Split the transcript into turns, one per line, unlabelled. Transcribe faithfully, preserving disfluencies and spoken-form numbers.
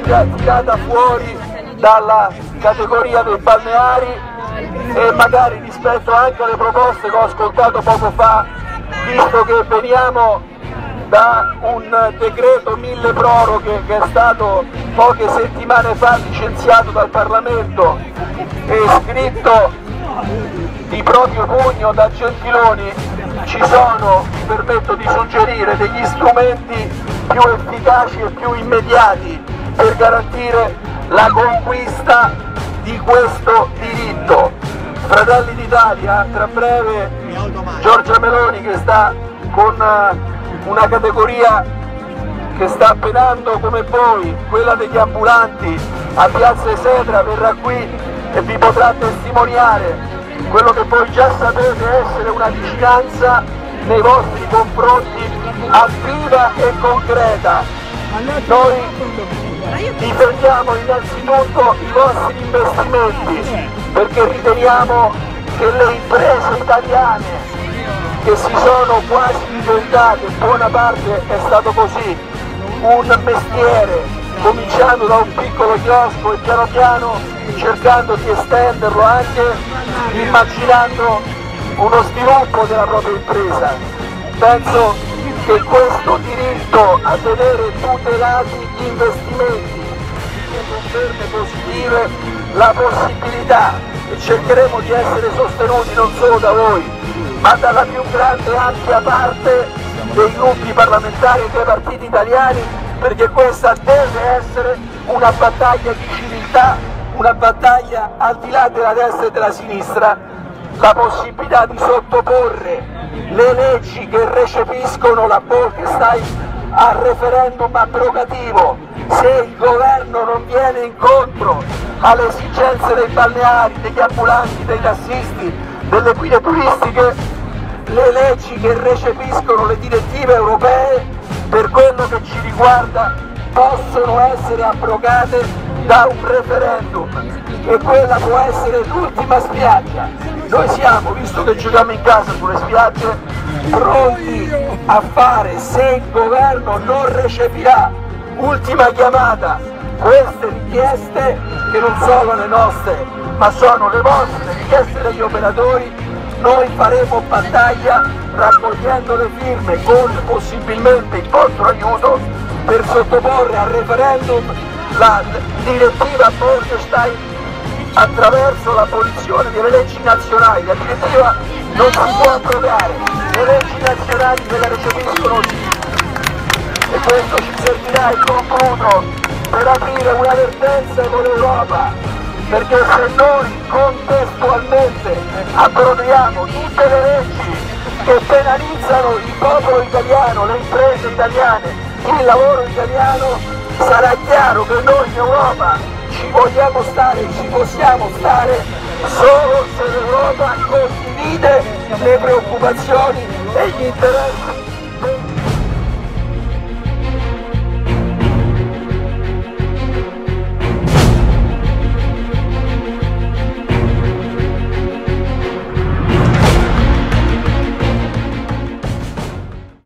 tirata fuori dalla categoria dei balneari e magari rispetto anche alle proposte che ho ascoltato poco fa, visto che veniamo da un decreto mille proroghe che è stato poche settimane fa licenziato dal Parlamento e scritto di proprio pugno da Gentiloni, ci sono, mi permetto di suggerire, degli strumenti più efficaci e più immediati per garantire la conquista di questo diritto. Fratelli d'Italia, tra breve Giorgia Meloni, che sta con una categoria che sta penando come voi, quella degli ambulanti, a Piazza Esedra, verrà qui e vi potrà testimoniare quello che voi già sapete essere una vicinanza nei vostri confronti attiva e concreta. Noi difendiamo innanzitutto i vostri investimenti perché riteniamo che le imprese italiane che si sono quasi diventate, buona parte è stato così, un mestiere, cominciando da un piccolo chiosco e piano piano cercando di estenderlo anche immaginando uno sviluppo della propria impresa. Penso che questo diritto a tenere tutelati gli investimenti e conferme positive la possibilità, e cercheremo di essere sostenuti non solo da voi, ma dalla più grande ampia parte dei gruppi parlamentari e dei partiti italiani, perché questa deve essere una battaglia di civiltà, una battaglia al di là della destra e della sinistra, la possibilità di sottoporre le leggi che recepiscono la Bolkestein al referendum abrogativo. Se il governo non viene incontro alle esigenze dei balneari, degli ambulanti, dei tassisti, delle guide turistiche, le leggi che recepiscono le direttive europee per quello che ci riguarda possono essere abrogate da un referendum e quella può essere l'ultima spiaggia. Noi siamo, visto che giochiamo in casa sulle spiagge, pronti a fare, se il governo non recepirà, ultima chiamata, queste richieste che non sono le nostre ma sono le vostre, richieste degli operatori, noi faremo battaglia raccogliendo le firme con possibilmente il vostro aiuto per sottoporre al referendum la direttiva Bolkestein attraverso l'abolizione delle leggi nazionali. La direttiva non si può abrogare, le leggi nazionali ve la recepiscono sì. E questo ci servirà, in concludo, per aprire un'avvertenza con l'Europa, perché se noi contestualmente abroviamo tutte le leggi che penalizzano il popolo italiano, le imprese italiane, il lavoro italiano, sarà chiaro che noi in Europa ci vogliamo stare, ci possiamo stare solo se l'Europa condivide le preoccupazioni e gli interessi